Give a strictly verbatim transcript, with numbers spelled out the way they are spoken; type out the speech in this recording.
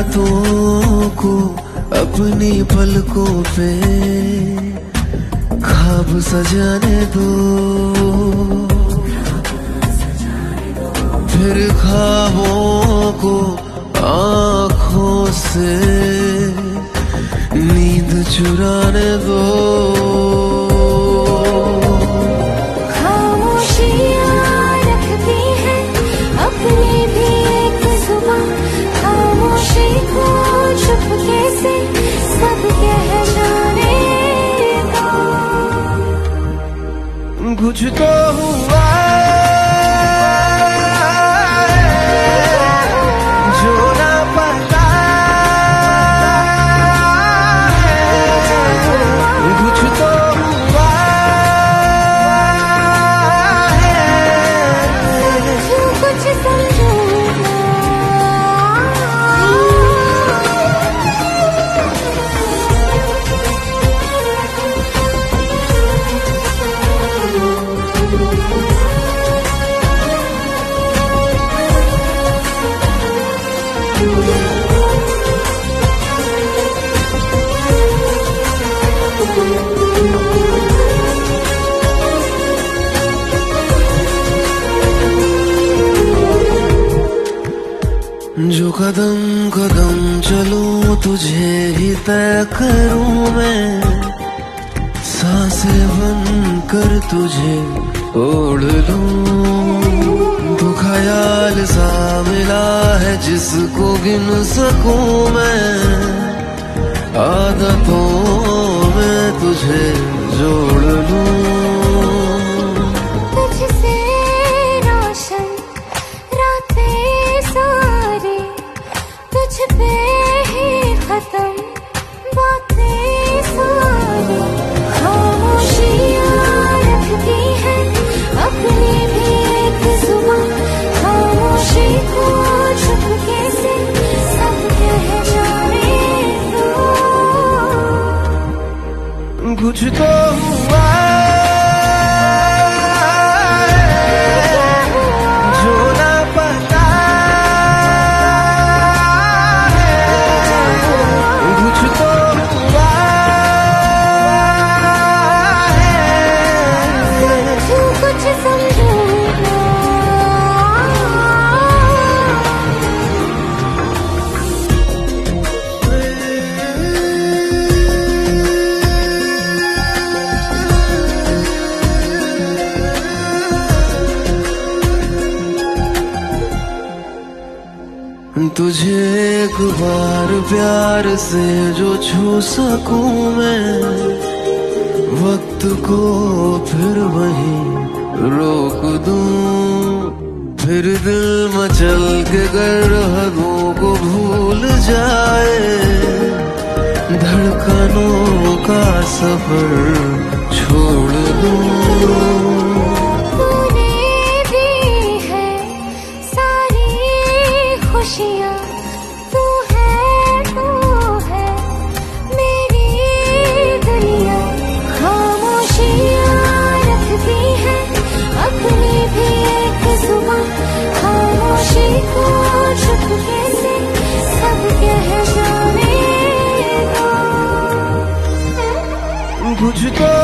रातों को अपनी पलकों पे ख्वाब सजाने दो, फिर ख्वाबों को आँखों से नींद चुराने दो। कुछ तो हुआ जो ना पता है, कुछ तो हुआ है, कुछ समझो जो कदम कदम चलूं तुझे ही तय करूं मैं, सांसें बनकर तुझे ओढ़ लूं। तो ख्याल सा मिला है जिसको गिन सकूं मैं, आदतों में तुझे जोड़ लूं। कुछ तो हुआ जो ना पता है, कुछ तो हुआ है, कुछ समझो तुझे एक बार प्यार से जो छू सकूं मैं, वक्त को फिर वहीं रोक दूं। फिर दिल मचल के गर हदों को भूल जाए, धड़कनों का सफर छोड़ दूं। तू है तू है मेरी दुनिया, खामोशियाँ रखती है अपनी भी एक जुबान, खामोशी को चुपके से सब कह जाने दो। कुछ तो